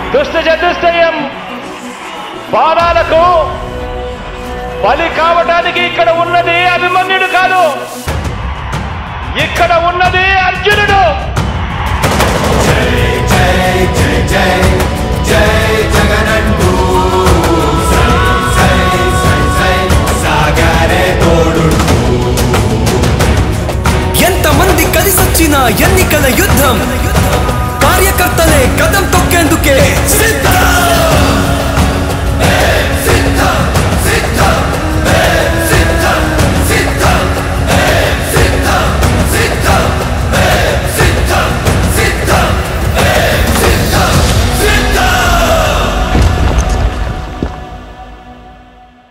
దుష్ట చతుష్టయం బాణాలకు బలి కావడానికి ఇక్కడ ఉన్నది అభిమన్యుడు కాదు, ఇక్కడ ఉన్నది అర్జునుడు. జై జై జై జై జై జగనంటూ సై సై సై సాగరే తోడుంటూ. ఎంతమంది కలిసొచ్చిన ఎన్నికల యుద్ధం, కార్యకర్తలే కదం తొక్కేందుకే సిద్ధం.